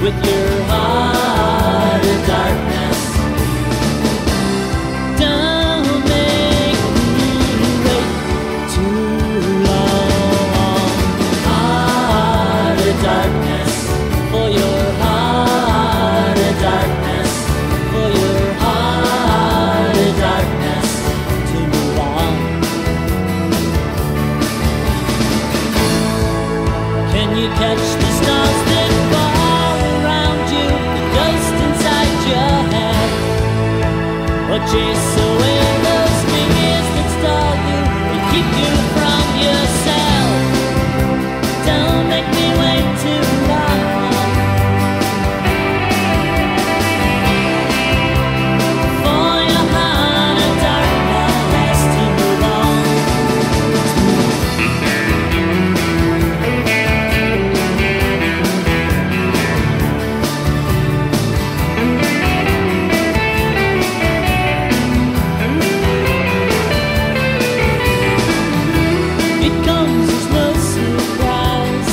with your heart in darkness. Don't make me wait too long. Heart in darkness, for your heart in darkness, for your heart in darkness to move on. Can you catch the stars that fall around you, the ghost inside your head? Or chase away those fears that stall you and keep you from yourself? Don't make me wait too long. For your heart in darkness to move on. It comes as no surprise.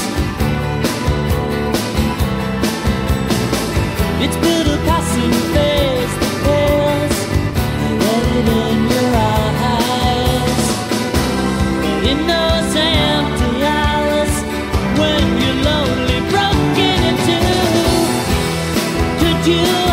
It's but a passing phase that pales. I read it in your eyes. But in those empty hours when you're lonely, broken in two, could you